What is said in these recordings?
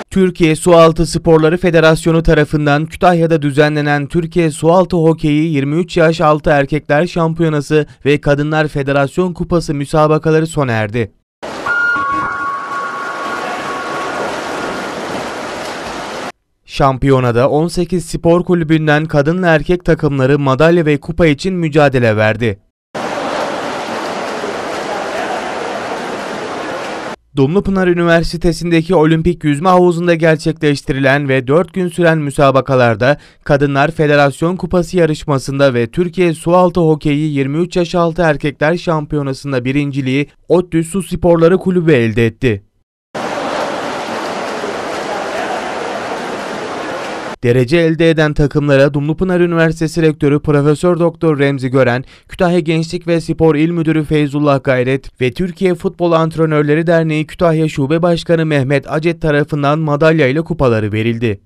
Türkiye Sualtı Sporları Federasyonu tarafından Kütahya'da düzenlenen Türkiye Sualtı Hokeyi 23 yaş altı erkekler şampiyonası ve Kadınlar Federasyon Kupası müsabakaları sona erdi. Şampiyonada 18 spor kulübünden kadınla erkek takımları madalya ve kupa için mücadele verdi. Dumlupınar Üniversitesi'ndeki olimpik yüzme havuzunda gerçekleştirilen ve 4 gün süren müsabakalarda Kadınlar Federasyon Kupası yarışmasında ve Türkiye Sualtı Hokeyi 23 yaş altı erkekler şampiyonasında birinciliği ODTÜ Su Sporları Kulübü elde etti. Derece elde eden takımlara Dumlupınar Üniversitesi Rektörü Profesör Doktor Remzi Gören, Kütahya Gençlik ve Spor İl Müdürü Feyzullah Gayret ve Türkiye Futbol Antrenörleri Derneği Kütahya Şube Başkanı Mehmet Acet tarafından madalya ile kupaları verildi.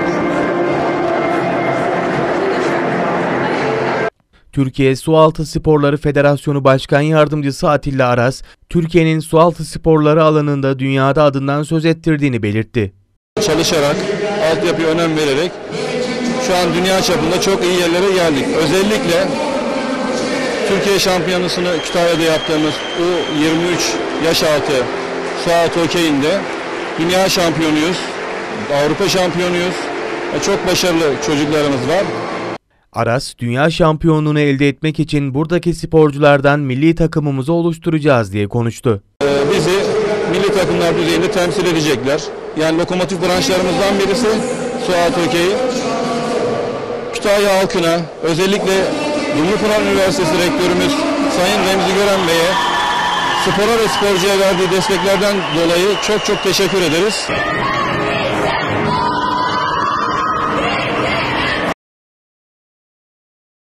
Türkiye Sualtı Sporları Federasyonu Başkan Yardımcısı Atilla Aras, Türkiye'nin sualtı sporları alanında dünyada adından söz ettirdiğini belirtti. Çalışarak, altyapıya önem vererek şu an dünya çapında çok iyi yerlere geldik. Özellikle Türkiye şampiyonasını Kütahya'da yaptığımız U23 yaş altı sualtı hokeyinde dünya şampiyonuyuz, Avrupa şampiyonuyuz. Çok başarılı çocuklarımız var. Aras, dünya şampiyonluğunu elde etmek için buradaki sporculardan milli takımımızı oluşturacağız diye konuştu. Bizi milli takımlar düzeyinde temsil edecekler. Yani lokomotif branşlarımızdan birisi sualtı hokeyi. Kütahya halkına, özellikle Dumlupınar Üniversitesi Rektörümüz Sayın Remzi Gören Bey'e spora ve sporcuya verdiği desteklerden dolayı çok teşekkür ederiz.